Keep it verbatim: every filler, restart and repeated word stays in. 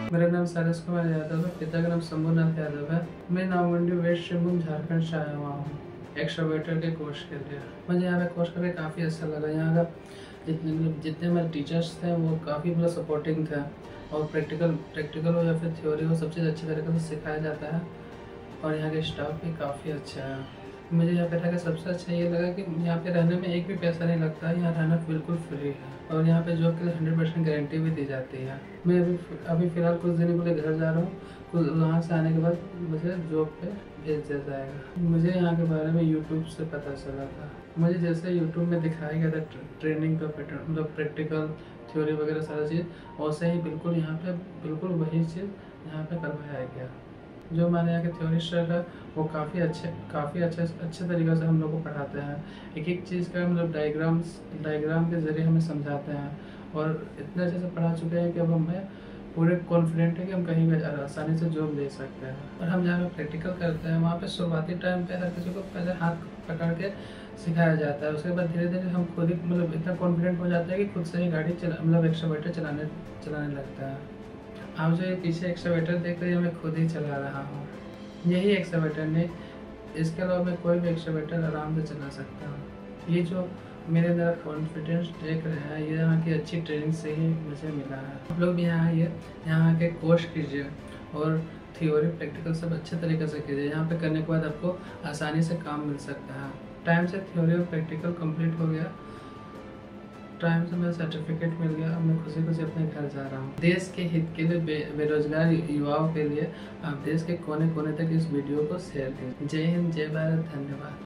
मेरा नाम सारस कुमार यादव है, पिता का नाम शंभुनाथ यादव है। मैं नावमंडी वेस्ट सिंहभूम झारखंड से आया हुआ हूँ एक्स्ट्रोवर्टर के कोर्स के लिए। मुझे यहाँ पे कोर्स करके काफ़ी अच्छा लगा। यहाँ का जितने मतलब जितने मेरे टीचर्स थे वो काफ़ी मतलब सपोर्टिंग थे, और प्रैक्टिकल प्रैक्टिकल हो या फिर थ्योरी हो सब चीज़ अच्छी तरीके से सिखाया जाता है। और यहाँ के स्टाफ भी काफ़ी अच्छा है। मुझे यहाँ पे रह सबसे अच्छा ये लगा कि यहाँ पे रहने में एक भी पैसा नहीं लगता है, यहाँ रहना बिल्कुल फ्री है। और यहाँ पे जॉब के लिए हंड्रेड परसेंट गारंटी भी दी जाती है। मैं अभी अभी फ़िलहाल कुछ दिनों के लिए घर जा रहा हूँ, कुछ वहाँ से आने के बाद मुझे जॉब पे भेज दिया जाएगा। मुझे यहाँ के बारे में यूट्यूब से पता चला था। मुझे जैसे यूट्यूब में दिखाया गया था ट्रेनिंग का पैटर्न, मतलब प्रैक्टिकल थ्योरी वगैरह सारी चीज़, वैसे ही बिल्कुल यहाँ पे बिल्कुल वही चीज़ यहाँ पे करवाया गया। जो हमारे यहाँ के थ्योरी सर है वो काफ़ी अच्छे काफ़ी अच्छे अच्छे तरीके से हम लोग को पढ़ाते हैं। एक एक चीज़ का मतलब डायग्राम्स डायग्राम के ज़रिए हमें समझाते हैं, और इतने अच्छे से पढ़ा चुके हैं कि अब हमें पूरे कॉन्फिडेंट है कि हम कहीं भी आसानी से जॉब ले सकते हैं। और हम जहाँ पे प्रैक्टिकल करते हैं वहाँ पे शुरुआती टाइम पे हर किसी को पहले हाथ पकड़ के सिखाया जाता है। उसके बाद धीरे धीरे हम खुद ही मतलब इतना कॉन्फिडेंट हो जाते हैं कि खुद से ही गाड़ी चला मतलब एक्स्ट्रोवर्टर चलाने चलाने लगता है। आप जो ये पीछे एक्स्ट्रोवर्टर देख रहे हैं मैं खुद ही चला रहा हूँ, यही एक्स्ट्रोवर्टर ने। इसके अलावा मैं कोई भी एक्स्ट्रोवर्टर आराम से चला सकता हूँ। ये जो मेरे अंदर कॉन्फिडेंस देख रहे हैं ये यहाँ की अच्छी ट्रेनिंग से ही मुझे मिला है। आप लोग भी यहाँ आइए, यहाँ के कोर्स कीजिए और थ्योरी प्रैक्टिकल सब अच्छे तरीके से कीजिए। यहाँ पे करने के बाद आपको आसानी से काम मिल सकता है। टाइम से थ्योरी और प्रैक्टिकल कंप्लीट हो गया, टाइम से मेरा सर्टिफिकेट मिल गया। अब मैं खुशी खुशी अपने घर जा रहा हूँ। देश के हित के लिए बे, बेरोजगार युवाओं के लिए आप देश के कोने कोने तक इस वीडियो को शेयर कीजिए। जय हिंद, जय भारत, धन्यवाद।